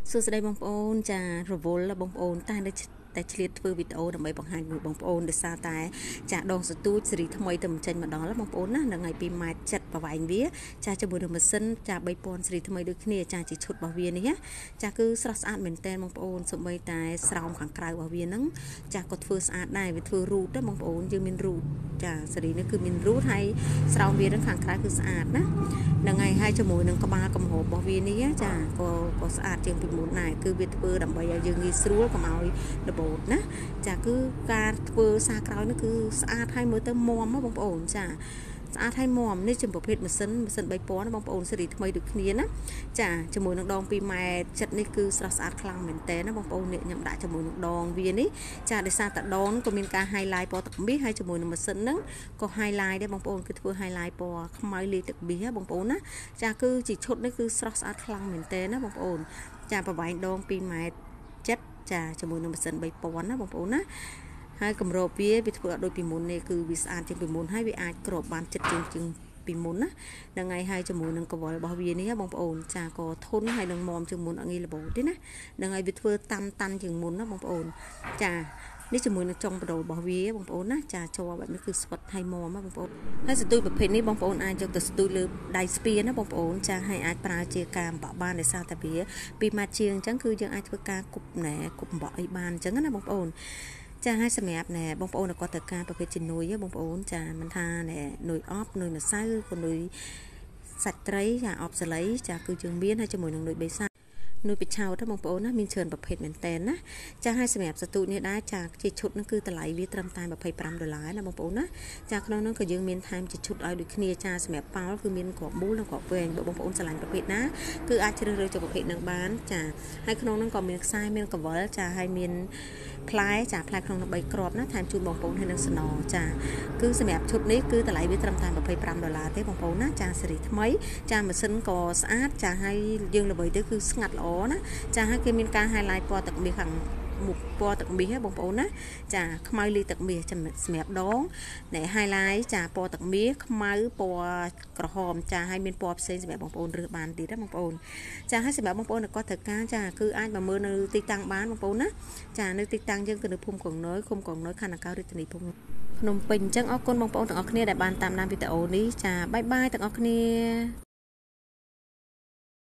សួស្តីបងប្អូនចារវល់បងប្អូនតែឆ្លៀតធ្វើវីដេអូដើម្បីបង្ហាញបងប្អូនដោយសារតែចាដងសទូចស៊េរីថ្មីទៅចេញមកដល់បងប្អូនណានៅថ្ងៃ2ម៉ែត្រចិត្តប្រវែងវាចាជាមួយនឹងម៉ាស៊ីនចា3000ស៊េរីថ្មីដូចគ្នាចាជាឈុតរបស់វានេះចាគឺស្រស់ស្អាតមែនតើបងប្អូនសូម្បីតែស្រោមខាងក្រៅរបស់វាហ្នឹងចាក៏ធ្វើស្អាតដែរវាធ្វើរូតបងប្អូនយើងមានរូតចាស៊េរីនេះគឺមានរូតហើយស្រោមវាហ្នឹងខាងក្រៅគឺស្អាតណាហ្នឹងហើយជាមួយនឹងក្បាលកំហបរបស់វានេះចាក៏ស្អាតជាងពីមុនដែរគឺវាធ្វើដើម្បីឲ្យយើងងាយស្រួលកុំឲ្យដបូតណាចាគឺការធ្វើសារក្រោយនេះគឺស្អាតហើយមើលទៅមាំបងប្អូនចាស្អាតហើយមាំនេះជាប្រភេទម៉ាស៊ីន3000បងប្អូនស៊េរីថ្មីដូចគ្នាណាចាជាមួយនឹងដង2ម៉ែត្រចិត្តនេះគឺស្រស់ស្អាតខ្លាំងមែនតើណាបងប្អូននេះខ្ញុំដាក់ជាមួយនឹងដងវានេះចាដោយសារតែដងក៏មានការ highlight ពណ៌ទឹកមាសហើយជាមួយនឹងម៉ាស៊ីនហ្នឹងក៏ highlight ដែរបងប្អូនគឺធ្វើ highlight ពណ៌ខ្មៅលាយទឹកមាសបងប្អូនណាចាគឺជាឈុតនេះគឺស្រស់ស្អាតខ្លាំងមែនតើណាបងប្អូនចាប្រវែងដង2ម៉ែត្រចិត្តចាជាមួយនឹងម៉ាស៊ីន3000ណាបងប្អូនណាហើយកម្របវាធ្វើអត់ដូចពីមុននេះគឺវាស្អាតជាងពីមុនហើយវាអាចគ្របបានចិត្តជាងពីមុនណាហ្នឹងហើយជាមួយនឹងកវលរបស់វានេះបងប្អូនចាក៏ធន់ហើយនឹងមាំជាងមុនអត់ងាយរបូតទេណាហ្នឹងហើយវាធ្វើតាន់ជាងមុនណាបងប្អូនចានេះជាមួយនឹងចុងបដូលរបស់វាបងប្អូនណាចាជាប់បែបនេះគឺស្វិតហើយមាំបងប្អូនហើយសន្ទូចប្រភេទនេះបងប្អូនអាចយកទៅសន្ទូចលើដៃស្ពានណាបងប្អូនចាហើយអាចប្រើជាការអំបក់បានដោយសារតែវា2ម៉ាត់ជាងអញ្ចឹងគឺយើងអាចធ្វើការគប់អំបក់អីបានអញ្ចឹងណាបងប្អូនចាឲ្យសម្រាប់បងប្អូនគាត់ត្រូវការប្រភេទជំនួយបងប្អូនចាមិនថានុយអប់នុយម្សៅក៏នុយសាច់ត្រីចាអប់សាលីចាគឺយើងមានហើយជាមួយនឹងនុយបេសានុយបិឆោតបងប្អូនណាមានច្រើនប្រភេទមែនតើណាចាឲ្យសម្រាប់សទូចនេះដែរចាជាឈុតហ្នឹងគឺតម្លៃវាត្រឹមតែ$25ណាបងប្អូនណាចាក្នុងនោះក៏យើងមានថែមជាឈុតឲ្យដូចគ្នាចាសម្រាប់ប៉ោលគឺមានក្របមូលនិងក្របវែងបងប្អូនឆ្លាញ់ប្រភេទណាគឺអាចជ្រើសរើសចូលប្រភេទហ្នឹងបានចាហើយក្នុងនោះក៏មានខ្សែមានកវលចាហើយមានផ្លែចាផ្លែក្នុងនោះ3គ្រាប់ណាថែមជូនបងប្អូនហើយនឹងស្នោចាគឺសម្រាប់ឈុតនេះគឺតម្លៃវាត្រឹមតែ$25ទេបងប្អូនណាចាស៊េរីថ្មីចាម៉ាស៊ីនក៏ស្អាតចាហើយយើងល្បីទៅគឺស្ងាត់ល្អណាចាហើយគេមានការ highlight ពណ៌ទឹកមាសខាងមុខពណ៌ទឹកមាសបងប្អូនណាចាខ្មៅលាយទឹកមាសសម្រាប់ដងhighlight ចាពណ៌ទឹកមាសខ្មៅពណ៌ក្រហមចាហើយមានពណ៌ផ្សេងសម្រាប់បងប្អូនរើសបានទៀតណាបងប្អូនចាហើយសម្រាប់បងប្អូនគាត់ត្រូវការចាគឺអាចមកមើលនៅទីតាំងបានបងប្អូនណាចានៅទីតាំងយើងគឺនៅភូមិកងណុយឃុំកងណុយខណ្ឌនគររាជធានីភ្នំពេញអញ្ចឹងអរគុណបងប្អូនទាំងអស់គ្នាដែលបានតាមដានវីដេអូនេះចាបាយបាយទាំងអស់គ្នា